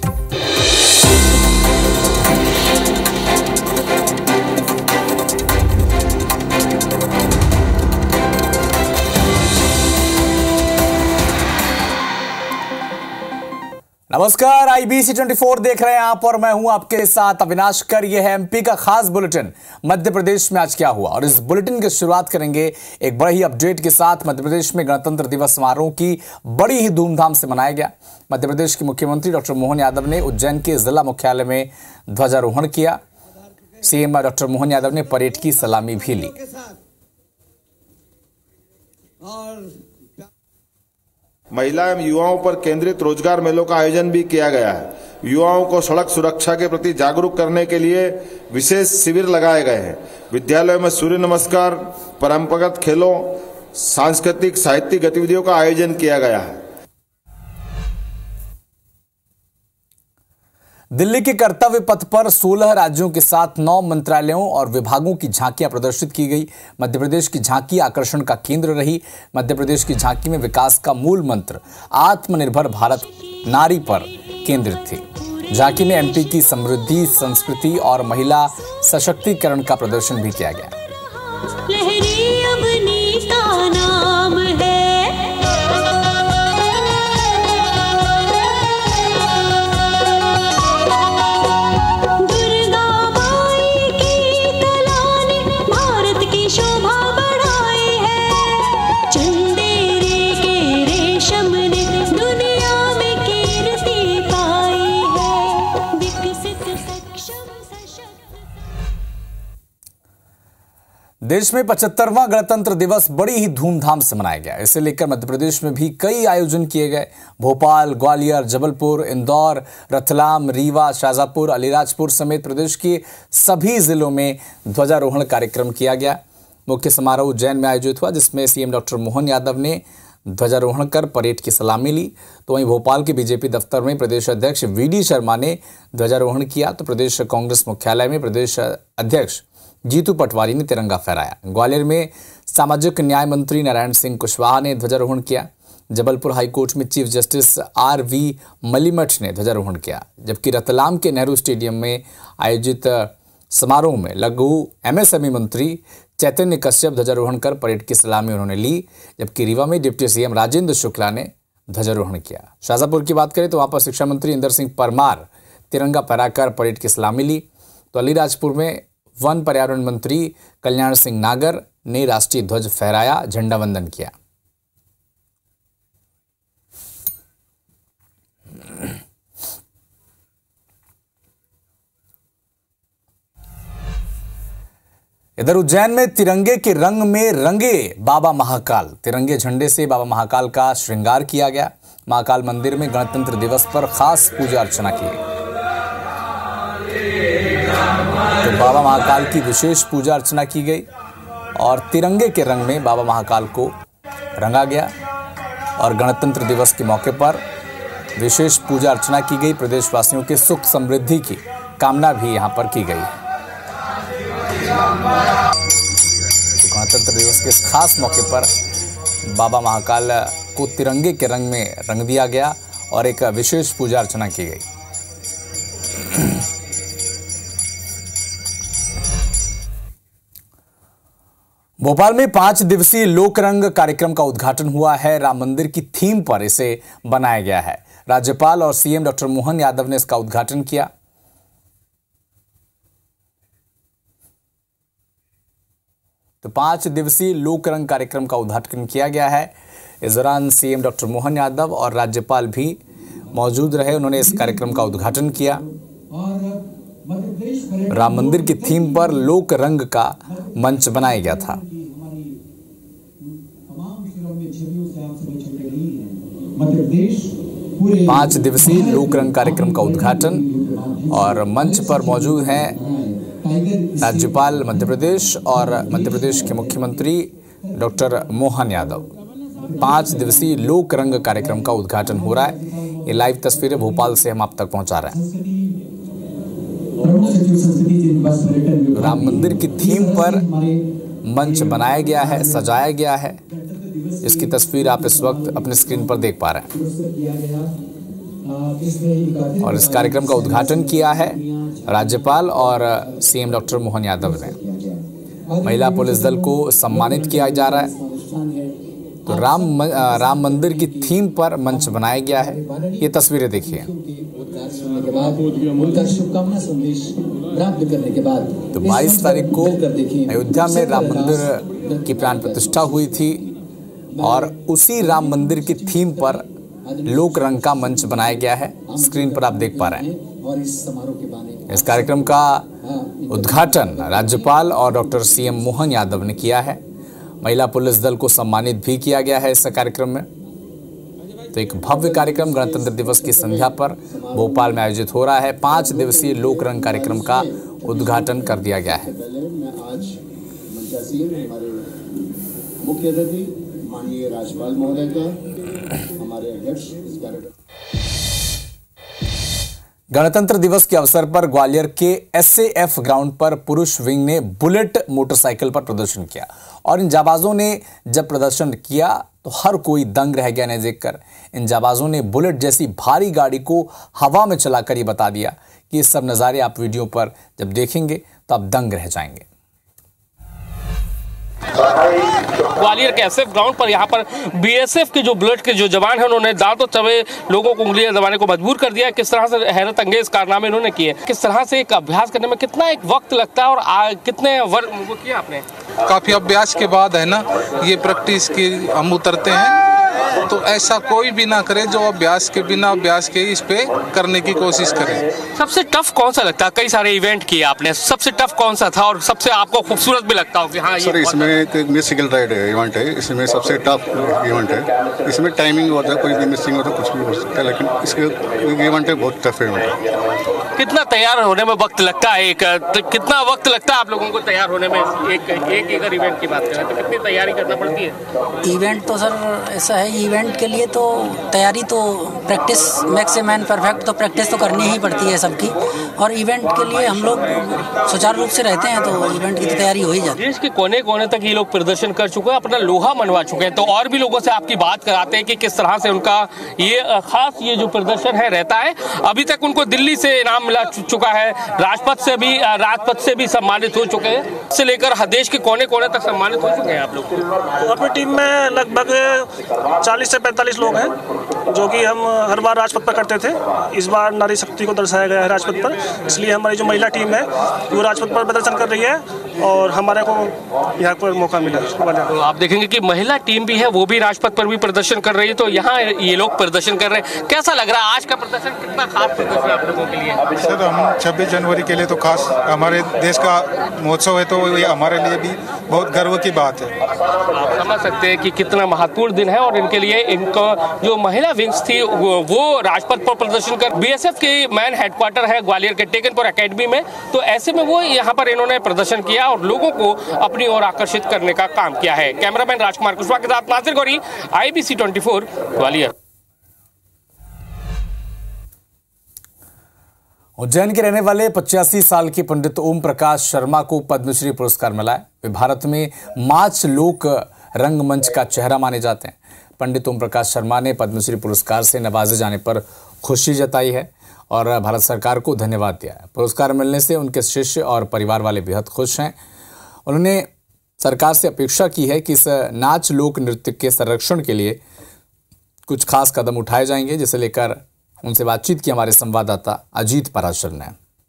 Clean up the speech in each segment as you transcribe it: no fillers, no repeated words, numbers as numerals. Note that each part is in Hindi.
नमस्कार, IBC 24 देख रहे हैं आप और मैं हूं आपके साथ अविनाश कर। यह है MP का खास बुलेटिन मध्य प्रदेश में आज क्या हुआ, और इस बुलेटिन की शुरुआत करेंगे एक बड़े ही अपडेट के साथ। मध्य प्रदेश में गणतंत्र दिवस समारोह की बड़ी ही धूमधाम से मनाया गया। मध्य प्रदेश के मुख्यमंत्री डॉक्टर मोहन यादव ने उज्जैन के जिला मुख्यालय में ध्वजारोहण किया। CM डॉक्टर मोहन यादव ने परेड की सलामी भी ली। महिला एवं युवाओं पर केंद्रित रोजगार मेलों का आयोजन भी किया गया है। युवाओं को सड़क सुरक्षा के प्रति जागरूक करने के लिए विशेष शिविर लगाए गए हैं। विद्यालयों में सूर्य नमस्कार, परंपरागत खेलों, सांस्कृतिक साहित्यिक गतिविधियों का आयोजन किया गया है। दिल्ली के कर्तव्य पथ पर 16 राज्यों के साथ 9 मंत्रालयों और विभागों की झांकियां प्रदर्शित की गई। मध्य प्रदेश की झांकी आकर्षण का केंद्र रही। मध्य प्रदेश की झांकी में विकास का मूल मंत्र आत्मनिर्भर भारत नारी पर केंद्रित थी। झांकी में MP की समृद्धि, संस्कृति और महिला सशक्तिकरण का प्रदर्शन भी किया गया। देश में 75वां गणतंत्र दिवस बड़ी ही धूमधाम से मनाया गया। इसे लेकर मध्य प्रदेश में भी कई आयोजन किए गए। भोपाल, ग्वालियर, जबलपुर, इंदौर, रतलाम, रीवा, शाजापुर, अलीराजपुर समेत प्रदेश के सभी जिलों में ध्वजारोहण कार्यक्रम किया गया। मुख्य समारोह उज्जैन में आयोजित हुआ, जिसमें CM डॉक्टर मोहन यादव ने ध्वजारोहण कर परेड की सलामी ली। तो वहीं भोपाल के BJP दफ्तर में प्रदेश अध्यक्ष VD शर्मा ने ध्वजारोहण किया। तो प्रदेश कांग्रेस मुख्यालय में प्रदेश अध्यक्ष जीतू पटवारी ने तिरंगा फहराया। ग्वालियर में सामाजिक न्याय मंत्री नारायण सिंह कुशवाहा ने ध्वजारोहण किया। जबलपुर हाईकोर्ट में चीफ जस्टिस RV मलिमठ ने ध्वजारोहण किया। जबकि रतलाम के नेहरू स्टेडियम में आयोजित समारोह में लघु MSME मंत्री चैतन्य कश्यप ध्वजारोहण कर परेड की सलामी उन्होंने ली। जबकि रीवा में डिप्टी CM राजेंद्र शुक्ला ने ध्वजारोहण किया। शाजापुर की बात करें तो वहां पर शिक्षा मंत्री इंदर सिंह परमार तिरंगा फहराकर परेड की सलामी ली। तो अलीराजपुर में वन पर्यावरण मंत्री कल्याण सिंह नागर ने राष्ट्रीय ध्वज फहराया, झंडा वंदन किया। इधर उज्जैन में तिरंगे के रंग में रंगे बाबा महाकाल। तिरंगे झंडे से बाबा महाकाल का श्रृंगार किया गया। महाकाल मंदिर में गणतंत्र दिवस पर खास पूजा अर्चना की गई। तो बाबा महाकाल की विशेष पूजा अर्चना की गई और तिरंगे के रंग में बाबा महाकाल को रंगा गया। और गणतंत्र दिवस के मौके पर विशेष पूजा अर्चना की गई। प्रदेशवासियों के सुख समृद्धि की कामना भी यहां पर की गई। तो गणतंत्र दिवस के इस खास मौके पर बाबा महाकाल को तिरंगे के रंग में रंग दिया गया और एक विशेष पूजा अर्चना की गई। भोपाल में 5 दिवसीय लोकरंग कार्यक्रम का उद्घाटन हुआ है। राम मंदिर की थीम पर इसे बनाया गया है। राज्यपाल और CM डॉक्टर मोहन यादव ने इसका उद्घाटन किया। तो 5 दिवसीय लोकरंग कार्यक्रम का उद्घाटन किया गया है। इस दौरान CM डॉक्टर मोहन यादव और राज्यपाल भी मौजूद रहे। उन्होंने इस कार्यक्रम का उद्घाटन किया। राम मंदिर की थीम पर लोक रंग का मंच बनाया गया था। 5 दिवसीय लोक रंग कार्यक्रम का उद्घाटन और मंच पर मौजूद हैं राज्यपाल मध्य प्रदेश और मध्य प्रदेश के मुख्यमंत्री डॉक्टर मोहन यादव। 5 दिवसीय लोक रंग कार्यक्रम का उद्घाटन हो रहा है। ये लाइव तस्वीरें भोपाल से हम आप तक पहुंचा रहे हैं। राम मंदिर की थीम पर मंच बनाया गया है, सजाया गया है। इसकी तस्वीर आप इस वक्त अपने स्क्रीन पर देख पा रहे हैं। और इस कार्यक्रम का उद्घाटन किया है राज्यपाल और सीएम डॉक्टर मोहन यादव ने। महिला पुलिस दल को सम्मानित किया जा रहा है। तो राम मंदिर की थीम पर मंच बनाया गया है। ये तस्वीरें देखिए। तो 22 तारीख को अयोध्या में राम मंदिर की प्राण प्रतिष्ठा हुई थी और उसी राम मंदिर की थीम पर लोक रंग का मंच बनाया गया है। स्क्रीन पर आप देख पा रहे हैं। इस कार्यक्रम का उद्घाटन राज्यपाल और डॉक्टर सीएम मोहन यादव ने किया है। महिला पुलिस दल को सम्मानित भी किया गया है इस कार्यक्रम में। तो एक भव्य कार्यक्रम गणतंत्र दिवस की संध्या पर भोपाल में आयोजित हो रहा है। 5 दिवसीय लोक रंग कार्यक्रम का उद्घाटन कर दिया गया है। मुख्य अतिथि माननीय राज्यपाल महोदय का, हमारे अध्यक्ष इस कार्यक्रम। गणतंत्र दिवस के अवसर पर ग्वालियर के एसएएफ ग्राउंड पर पुरुष विंग ने बुलेट मोटरसाइकिल पर प्रदर्शन किया और इन जाबाजों ने जब प्रदर्शन किया तो हर कोई दंग रह गया। इन्हें देखकर इन जाबाजों ने बुलेट जैसी भारी गाड़ी को हवा में चलाकर ये बता दिया कि ये सब नज़ारे आप वीडियो पर जब देखेंगे तो आप दंग रह जाएंगे। ग्वालियर के एसएफ ग्राउंड पर यहाँ पर बीएसएफ के जो बुलेट के जो जवान हैं उन्होंने दांतों चबे लोगों को उंगलियां दबाने को मजबूर कर दिया। किस तरह से हैरत अंगेज कारनामे इन्होंने किए, किस तरह से एक अभ्यास करने में कितना एक वक्त लगता है और कितने वर्ष वो किया आपने? काफ़ी अभ्यास के बाद है ना ये प्रैक्टिस की हम उतरते हैं। तो ऐसा कोई भी ना करे जो अभ्यास के बिना अभ्यास के इस पे करने की कोशिश करे। सबसे टफ कौन सा लगता है? कई सारे इवेंट किए आपने, सबसे टफ कौन सा था और सबसे आपको खूबसूरत भी लगता हो कि हाँ सर इसमें एक म्यूजिकल राइड इवेंट है, इसमें सबसे टफ इवेंट है। इसमें टाइमिंग होता है, कोई भी मिसिंग होता है, कुछ भी हो सकता है, लेकिन इसके इवेंट है बहुत टफ इवेंट है। कितना तैयार होने में वक्त लगता है? कितना वक्त लगता है आप लोगों को तैयार होने में? एक अगर इवेंट की बात करें तो कितनी तैयारी करना पड़ती है? इवेंट तो सर ऐसा है, इवेंट के लिए तो तैयारी तो प्रैक्टिस मैक्स मैन परफेक्ट, तो प्रैक्टिस तो करनी ही पड़ती है सबकी। और इवेंट के लिए हम लोग सुचारू रूप से रहते हैं तो इवेंट की तो तैयारी हो ही जाती है। देश के कोने कोने तक ये लोग प्रदर्शन कर चुके हैं, अपना लोहा मनवा चुके हैं। तो और भी लोगों से आपकी बात कराते हैं कि किस तरह से उनका ये खास ये जो प्रदर्शन है रहता है। अभी तक उनको दिल्ली से इनाम मिला चुका है, राजपथ से भी सम्मानित हो चुके हैं, से लेकर देश के कोने कोने तक सम्मानित हो चुके हैं आप लोग। तो अपनी टीम में लगभग 40 से 45 लोग हैं जो कि हम हर बार राजपथ पर करते थे। इस बार नारी शक्ति को दर्शाया गया है राजपथ पर, इसलिए हमारी जो महिला टीम है वो राजपथ पर प्रदर्शन कर रही है और हमारे को यहाँ पर मौका मिला। तो आप देखेंगे कि महिला टीम भी है, वो भी राजपथ पर भी प्रदर्शन कर रही है। तो यहाँ ये लोग प्रदर्शन कर रहे हैं। कैसा लग रहा है आज का प्रदर्शन? कितना खास प्रदर्शन आप लोगों के लिए? सर हम 26 जनवरी के लिए तो खास हमारे देश का महोत्सव है, तो ये हमारे लिए भी बहुत गर्व की बात है। आप समझ सकते हैं कि कितना महत्वपूर्ण दिन है और इनके लिए इनको जो महिला विंग्स थी वो राजपथ पर प्रदर्शन कर, बीएसएफ के मैन हेडक्वार्टर है ग्वालियर के टेकनपुर एकेडमी में, तो ऐसे में वो यहाँ पर इन्होंने प्रदर्शन किया और लोगों को अपनी ओर आकर्षित करने का काम किया है। कैमरामैन राजकुमार कुशवाहा के साथ नासिर गौरी, IBC 24 ग्वालियर। उज्जैन के रहने वाले 85 साल के पंडित ओम प्रकाश शर्मा को पद्मश्री पुरस्कार मिला है। वे भारत में माच लोक रंगमंच का चेहरा माने जाते हैं। पंडित ओम प्रकाश शर्मा ने पद्मश्री पुरस्कार से नवाजे जाने पर खुशी जताई है और भारत सरकार को धन्यवाद दिया है। पुरस्कार मिलने से उनके शिष्य और परिवार वाले बेहद खुश हैं। उन्होंने सरकार से अपेक्षा की है कि इस नाच लोक नृत्य के संरक्षण के लिए कुछ खास कदम उठाए जाएंगे, जिसे लेकर उनसे बातचीत की हमारे संवाददाता अजीत पराशर ने।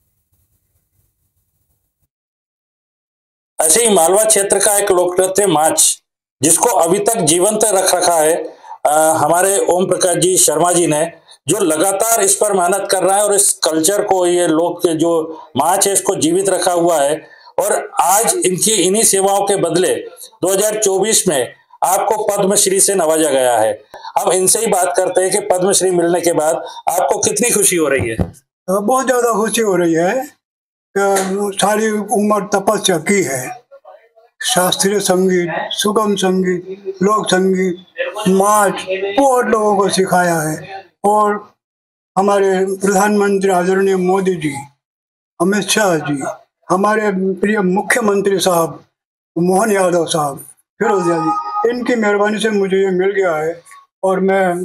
ऐसे ही मालवा क्षेत्र का एक लोक नृत्य माच, जिसको अभी तक जीवंत रख रखा है हमारे ओम प्रकाश जी शर्मा जी ने, जो लगातार इस पर मेहनत कर रहा है और इस कल्चर को, ये लोक के जो माच है इसको जीवित रखा हुआ है। और आज इनकी इन्हीं सेवाओं के बदले 2024 में आपको पद्मश्री से नवाजा गया है। अब इनसे ही बात करते हैं कि पद्मश्री मिलने के बाद आपको कितनी खुशी हो रही है? बहुत ज्यादा खुशी हो रही है। सारी उम्र तपस्या की है, शास्त्रीय संगीत, सुगम संगीत, लोक संगीत, माच बहुत लोगों को सिखाया है। और हमारे प्रधानमंत्री आदरणीय मोदी जी, अमित शाह जी, हमारे प्रिय मुख्यमंत्री साहब मोहन यादव साहब, फिरोजिया जी, इनकी मेहरबानी से मुझे ये मिल गया है और मैं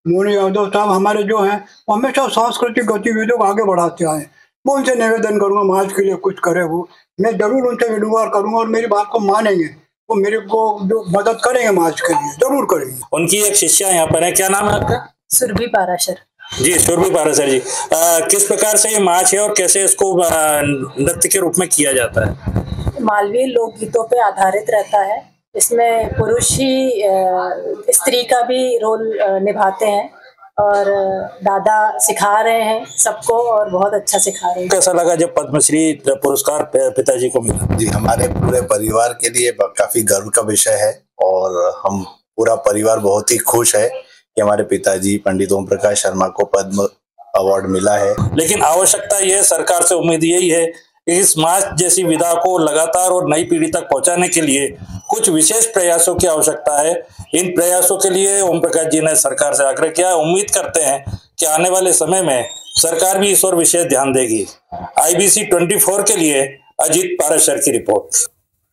मोहन यादव साहब हमारे जो हैं वो हमेशा सांस्कृतिक गतिविधियों को आगे बढ़ाते आए। मैं उनसे निवेदन करूंगा समाज के लिए कुछ करे, वो मैं जरूर उनसे विनम्र करूंगा और मेरी बात को मानेंगे, वो मेरे को जो मदद करेंगे समाज के लिए जरूर करेंगे। उनकी एक शिष्या यहाँ पर है, क्या नाम है आपका? सुरभि पाराशर जी, सुरभि पाराशर जी, किस प्रकार से ये माच है और कैसे इसको नृत्य के रूप में किया जाता है? मालवीय लोकगीतों पे आधारित रहता है। इसमें पुरुष ही स्त्री का भी रोल निभाते हैं और दादा सिखा रहे हैं सबको और बहुत अच्छा सिखा रहे हैं। कैसा लगा जब पद्मश्री पुरस्कार पिताजी को मिला? जी, हमारे पूरे परिवार के लिए काफी गर्व का विषय है और हम पूरा परिवार बहुत ही खुश है कि हमारे पिताजी पंडित ओम प्रकाश शर्मा को पद्म अवार्ड मिला है। लेकिन आवश्यकता यह सरकार से उम्मीद यही है कि इस माच जैसी विधा को लगातार और नई पीढ़ी तक पहुंचाने के लिए कुछ विशेष प्रयासों की आवश्यकता है। इन प्रयासों के लिए ओम प्रकाश जी ने सरकार से आग्रह किया। उम्मीद करते हैं कि आने वाले समय में सरकार भी इस ओर विशेष ध्यान देगी। IBC 24 के लिए अजीत पाराशर की रिपोर्ट।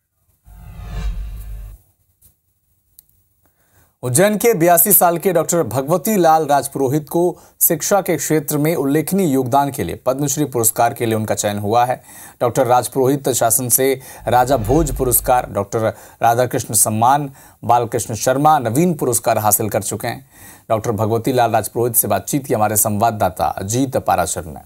उज्जैन के 82 साल के डॉक्टर भगवती लाल राजपुरोहित को शिक्षा के क्षेत्र में उल्लेखनीय योगदान के लिए पद्मश्री पुरस्कार के लिए उनका चयन हुआ है। डॉक्टर राजपुरोहित शासन से राजा भोज पुरस्कार, डॉक्टर राधाकृष्ण सम्मान, बालकृष्ण शर्मा नवीन पुरस्कार हासिल कर चुके हैं। डॉक्टर भगवती लाल राजपुरोहित से बातचीत की हमारे संवाददाता अजीत पाराशर ने।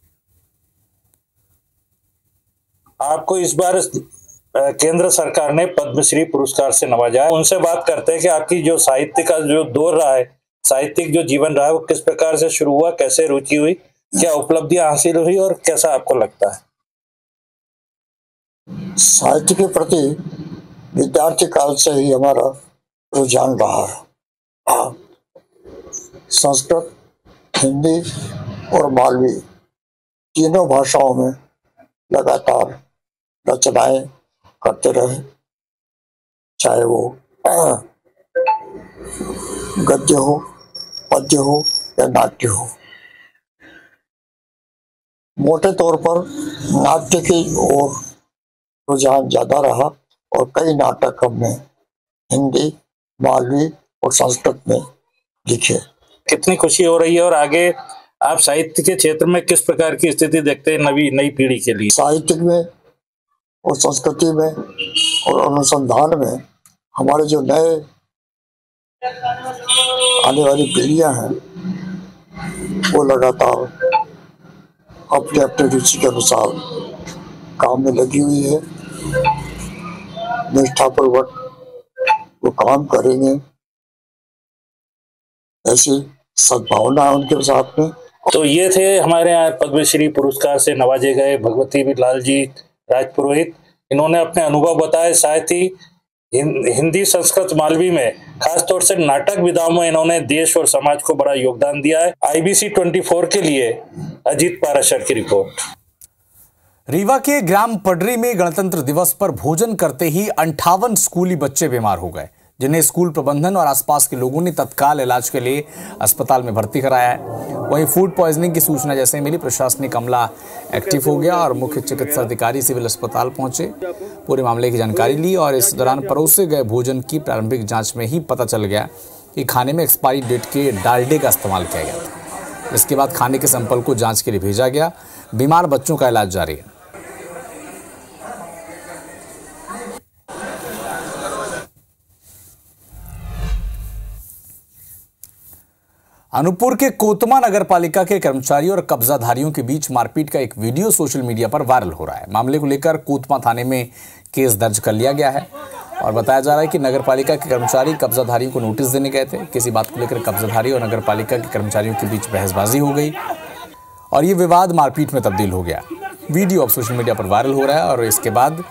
आपको इस बार केंद्र सरकार ने पद्मश्री पुरस्कार से नवाजा है। उनसे बात करते हैं कि आपकी जो साहित्य का जो दौर रहा है, साहित्यिक जो जीवन रहा है, वो किस प्रकार से शुरू हुआ, कैसे रुचि हुई, क्या उपलब्धियां हासिल हुई और कैसा आपको लगता है? साहित्य के प्रति विद्यार्थी काल से ही हमारा रुझान रहा है। संस्कृत, हिंदी और मालवी तीनों भाषाओं में लगातार रचनाएं करते रहे, चाहे वो गद्य हो, पद्य हो या नाट्य हो। मोटे तौर पर नाट्य की ओर रुझान ज्यादा रहा और कई नाटक हमने हिंदी, मालवी और संस्कृत में लिखे। कितनी खुशी हो रही है और आगे आप साहित्य के क्षेत्र में किस प्रकार की स्थिति देखते हैं नई पीढ़ी के लिए? साहित्य में और संस्कृति में और अनुसंधान में हमारे जो नए आने वाली पीढ़ियां हैं वो लगातार अपने अपने रुचि के अनुसार काम में लगी हुई है, निष्ठापूर्वक वो काम करेंगे, ऐसी सद्भावना है उनके साथ में। तो ये थे हमारे यहाँ पद्मश्री पुरस्कार से नवाजे गए भगवती लाल जी राजपुरोहित। इन्होंने अपने अनुभव बताए। साथ ही हिंदी, संस्कृत, मालवी में खासतौर से नाटक विधाओं में इन्होंने देश और समाज को बड़ा योगदान दिया है। IBC 24 के लिए अजीत पाराशर की रिपोर्ट। रीवा के ग्राम पडरी में गणतंत्र दिवस पर भोजन करते ही 58 स्कूली बच्चे बीमार हो गए, जिन्हें स्कूल प्रबंधन और आसपास के लोगों ने तत्काल इलाज के लिए अस्पताल में भर्ती कराया है। वहीं फूड पॉइजनिंग की सूचना जैसे मिली, प्रशासनिक अमला एक्टिव हो गया और मुख्य चिकित्सा अधिकारी सिविल अस्पताल पहुंचे, पूरे मामले की जानकारी ली और इस दौरान परोसे गए भोजन की प्रारंभिक जांच में ही पता चल गया कि खाने में एक्सपायरी डेट के डालडे का इस्तेमाल किया गया था। इसके बाद खाने के सैंपल को जाँच के लिए भेजा गया। बीमार बच्चों का इलाज जारी है। अनूपपुर के कोतमा नगर पालिका के कर्मचारियों और कब्जाधारियों के बीच मारपीट का एक वीडियो सोशल मीडिया पर वायरल हो रहा है। मामले को लेकर कोतमा थाने में केस दर्ज कर लिया गया है और बताया जा रहा है कि नगर पालिका के कर्मचारी कब्जाधारियों को नोटिस देने गए थे। किसी बात को लेकर कब्जाधारी और नगर पालिका के कर्मचारियों के बीच बहसबाजी हो गई और ये विवाद मारपीट में तब्दील हो गया। वीडियो अब सोशल मीडिया पर वायरल हो रहा है और इसके बाद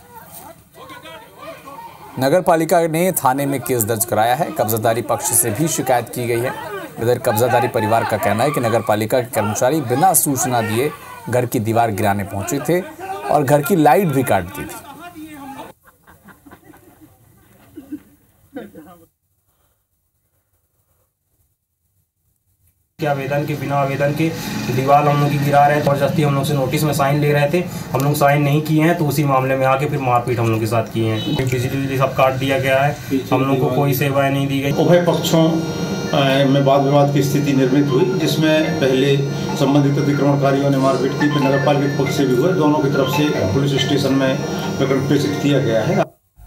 नगर पालिका ने थाने में केस दर्ज कराया है। कब्जाधारी पक्ष से भी शिकायत की गई है। इधर कब्जाधारी परिवार का कहना है कि नगर पालिका के कर्मचारी बिना सूचना दिए घर की दीवार गिराने पहुंचे थे और घर की लाइट भी काट दी थी। के आवेदन के बिना आवेदन के दीवार हम लोग की गिरा रहे थे और जबकि हम लोग से नोटिस में साइन ले रहे थे, हम लोग साइन नहीं किए हैं तो उसी मामले में आके फिर मारपीट हम लोग के साथ किए हैं। बिजली सब काट दिया गया है, हम लोग को कोई सेवाएं नहीं दी गई। उभय पक्षों में वाद विवाद की स्थिति निर्मित हुई, जिसमें पहले संबंधित अतिक्रमणकारियों ने मारपीट की, फिर नगर पालिका के पक्ष से भी हुए। दोनों की तरफ से पुलिस स्टेशन में प्रकरण प्रेषित किया गया है।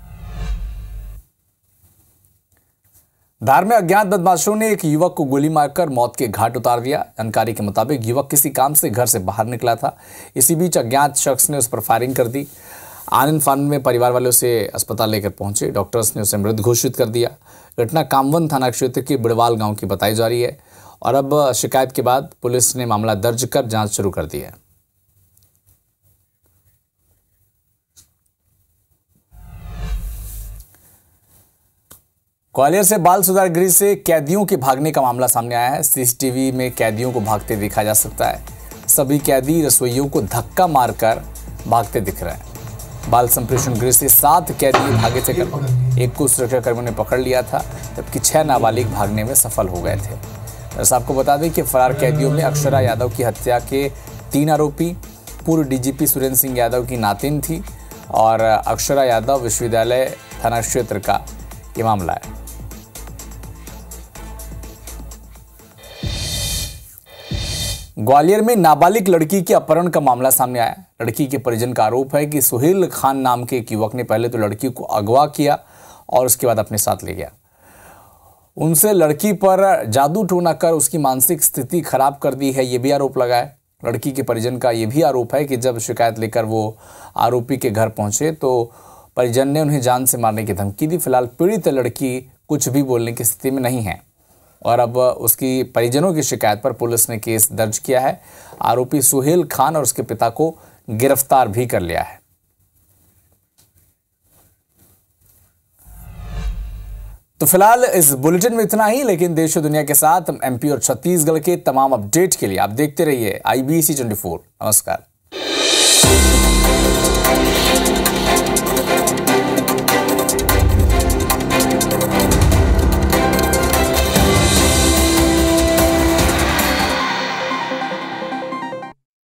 धार में अज्ञात बदमाशों ने एक युवक को गोली मारकर मौत के घाट उतार दिया। जानकारी के मुताबिक युवक किसी काम से घर से बाहर निकला था। इसी बीच अज्ञात शख्स ने उस पर फायरिंग कर दी। आनंद फानंद में परिवार वाले उसे अस्पताल लेकर पहुंचे। डॉक्टर्स ने उसे मृत घोषित कर दिया। घटना कामवन थाना क्षेत्र के बिड़वाल गांव की बताई जा रही है और अब शिकायत के बाद पुलिस ने मामला दर्ज कर जांच शुरू कर दी है। ग्वालियर से बाल सुधार गृह से कैदियों के भागने का मामला सामने आया है। सीसीटीवी में कैदियों को भागते देखा जा सकता है। सभी कैदी रसोइयों को धक्का मारकर भागते दिख रहे हैं। बाल संप्रेषण गृह से 7 कैदी भागे थे। एक को सुरक्षाकर्मियों ने पकड़ लिया था, जबकि 6 नाबालिग भागने में सफल हो गए थे। दरअसल आपको बता दें कि फरार कैदियों में अक्षरा यादव की हत्या के 3 आरोपी पूर्व डीजीपी सुरेंद्र सिंह यादव की नातिन थी और अक्षरा यादव विश्वविद्यालय थाना क्षेत्र का ये मामला है। ग्वालियर में नाबालिग लड़की के अपहरण का मामला सामने आया। लड़की के परिजन का आरोप है कि सुहेल खान नाम के एक युवक ने पहले तो लड़की को अगवा किया और उसके बाद अपने साथ ले गया। उनसे लड़की पर जादू टोना कर उसकी मानसिक स्थिति खराब कर दी है, ये भी आरोप लगा है। लड़की के परिजन का यह भी आरोप है कि जब शिकायत लेकर वो आरोपी के घर पहुंचे तो परिजन ने उन्हें जान से मारने की धमकी दी। फिलहाल पीड़ित लड़की कुछ भी बोलने की स्थिति में नहीं है और अब उसकी परिजनों की शिकायत पर पुलिस ने केस दर्ज किया है। आरोपी सुहेल खान और उसके पिता को गिरफ्तार भी कर लिया है। तो फिलहाल इस बुलेटिन में इतना ही, लेकिन देश और दुनिया के साथ एमपी और छत्तीसगढ़ के तमाम अपडेट के लिए आप देखते रहिए IBC 24। नमस्कार।